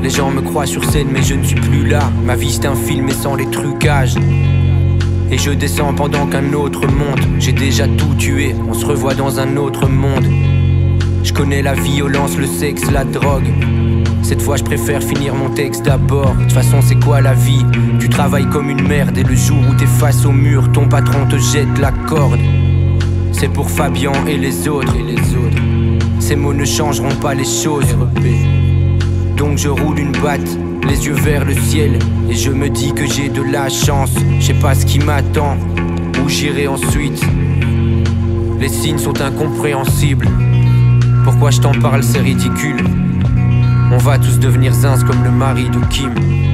Les gens me croient sur scène mais je ne suis plus là. Ma vie c'est un film et sans les trucages. Et je descends pendant qu'un autre monte. J'ai déjà tout tué, on se revoit dans un autre monde. Je connais la violence, le sexe, la drogue. Cette fois je préfère finir mon texte d'abord. De toute façon c'est quoi la vie? Tu travailles comme une merde et le jour où t'es face au mur, ton patron te jette la corde. C'est pour Fabien et les autres. Ces mots ne changeront pas les choses. Donc je roule une batte, les yeux vers le ciel, et je me dis que j'ai de la chance. Je sais pas ce qui m'attend, où j'irai ensuite. Les signes sont incompréhensibles. Pourquoi je t'en parle, c'est ridicule. On va tous devenir zinzes comme le mari de Kim.